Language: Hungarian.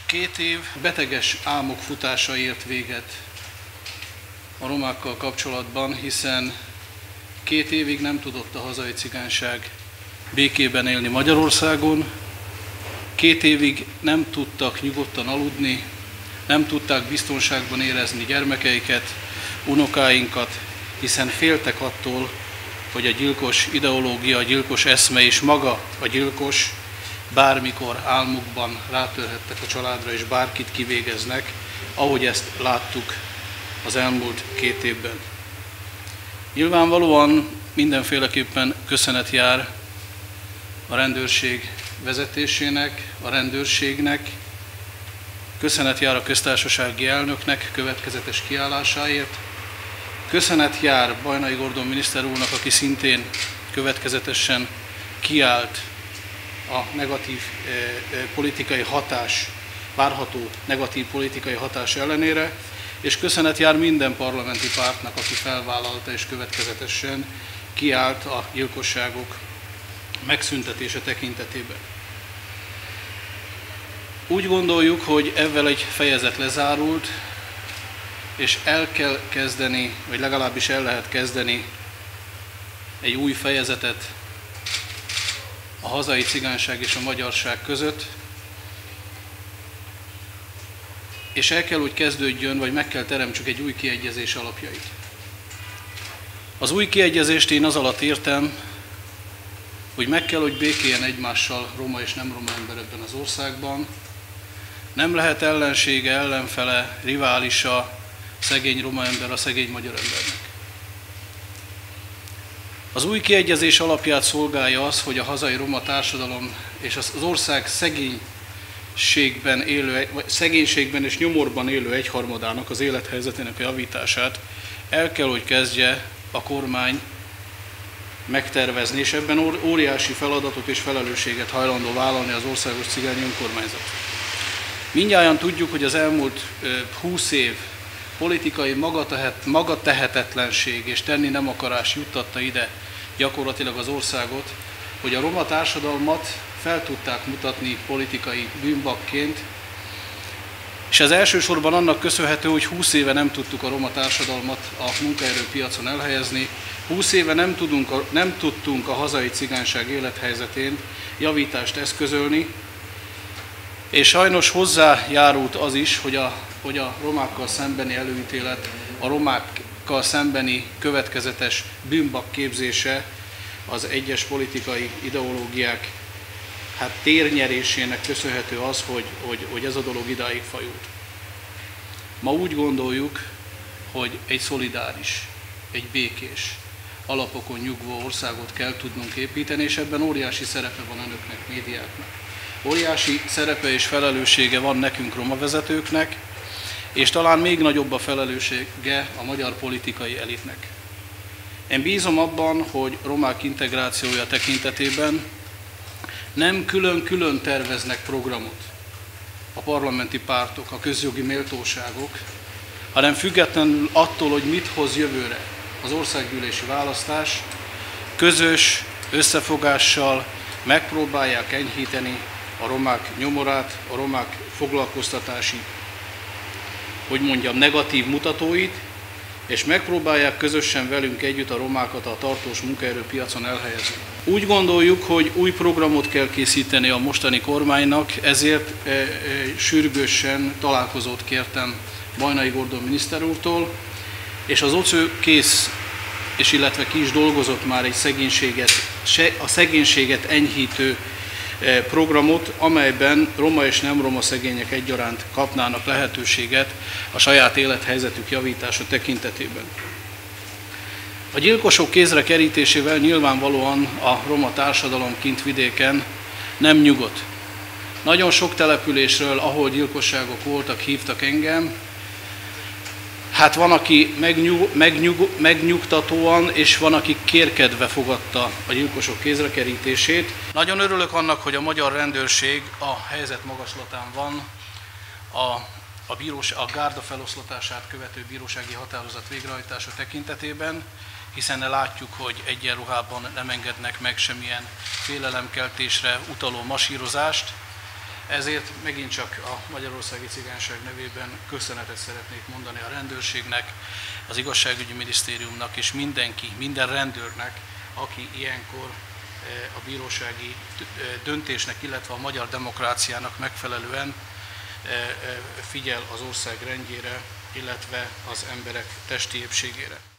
2 év beteges álmok futása ért véget a romákkal kapcsolatban, hiszen 2 évig nem tudott a hazai cigányság békében élni Magyarországon, 2 évig nem tudtak nyugodtan aludni, nem tudták biztonságban érezni gyermekeiket, unokáinkat, hiszen féltek attól, hogy a gyilkos ideológia, a gyilkos eszme és maga a gyilkos bármikor álmukban rátörhettek a családra és bárkit kivégeznek, ahogy ezt láttuk az elmúlt 2 évben. Nyilvánvalóan mindenféleképpen köszönet jár a rendőrség vezetésének, a rendőrségnek, köszönet jár a köztársasági elnöknek következetes kiállásáért, köszönet jár Bajnai Gordon miniszter úrnak, aki szintén következetesen kiállt a negatív politikai hatás, várható negatív politikai hatás ellenére, és köszönet jár minden parlamenti pártnak, aki felvállalta és következetesen kiállt a gyilkosságok megszüntetése tekintetében. Úgy gondoljuk, hogy ezzel egy fejezet lezárult, és el kell kezdeni, vagy legalábbis el lehet kezdeni egy új fejezetet a hazai cigányság és a magyarság között, és el kell, hogy kezdődjön, vagy meg kell teremtsük egy új kiegyezés alapjait. Az új kiegyezést én az alatt értem, hogy meg kell, hogy békéljen egymással roma és nem roma ember ebben az országban. Nem lehet ellensége, ellenfele, riválisa szegény roma ember a szegény magyar embernek. Az új kiegyezés alapját szolgálja az, hogy a hazai roma társadalom és az ország szegénységben és nyomorban élő egyharmadának az élethelyzetének a javítását el kell, hogy kezdje a kormány megtervezni, és ebben óriási feladatot és felelősséget hajlandó vállalni az országos cigány önkormányzat. Mindnyájan tudjuk, hogy az elmúlt 20 év politikai magatehetetlenség és tenni nem akarás juttatta ide gyakorlatilag az országot, hogy a roma társadalmat fel tudták mutatni politikai bűnbakként, és ez elsősorban annak köszönhető, hogy 20 éve nem tudtuk a roma társadalmat a munkaerőpiacon elhelyezni, 20 éve nem tudtunk a hazai cigányság élethelyzetén javítást eszközölni, és sajnos hozzájárult az is, hogy a romákkal szembeni előítélet, a romákkal szembeni következetes bűnbak képzése az egyes politikai ideológiák térnyerésének köszönhető az, hogy ez a dolog idáig fajult. Ma úgy gondoljuk, hogy egy szolidáris, egy békés, alapokon nyugvó országot kell tudnunk építeni, és ebben óriási szerepe van önöknek, médiáknak. Óriási szerepe és felelőssége van nekünk roma vezetőknek, és talán még nagyobb a felelőssége a magyar politikai elitnek. Én bízom abban, hogy romák integrációja tekintetében nem külön-külön terveznek programot a parlamenti pártok, a közjogi méltóságok, hanem függetlenül attól, hogy mit hoz jövőre az országgyűlési választás, közös összefogással megpróbálják enyhíteni a romák nyomorát, a romák foglalkoztatási, negatív mutatóit, és megpróbálják közösen velünk együtt a romákat a tartós munkaerőpiacon elhelyezni. Úgy gondoljuk, hogy új programot kell készíteni a mostani kormánynak, ezért sürgősen találkozót kértem Bajnai Gordon miniszter úrtól, és az OCÖ kész, illetve ki is dolgozott már egy a szegénységet enyhítő programot, amelyben roma és nem roma szegények egyaránt kapnának lehetőséget a saját élethelyzetük javítása tekintetében. A gyilkosok kézre kerítésével nyilvánvalóan a roma társadalom kint vidéken nem nyugodt. Nagyon sok településről, ahol gyilkosságok voltak, hívtak engem. Van, aki megnyugtatóan, és van, aki kérkedve fogadta a gyilkosok kézrekerítését. Nagyon örülök annak, hogy a magyar rendőrség a helyzet magaslatán van, a gárda feloszlatását követő bírósági határozat végrehajtása tekintetében, hiszen látjuk, hogy egyenruhában nem engednek meg semmilyen félelemkeltésre utaló masírozást. Ezért megint csak a Magyarországi Cigányság nevében köszönetet szeretnék mondani a rendőrségnek, az igazságügyi minisztériumnak és minden rendőrnek, aki ilyenkor a bírósági döntésnek, illetve a magyar demokráciának megfelelően figyel az ország rendjére, illetve az emberek testi épségére.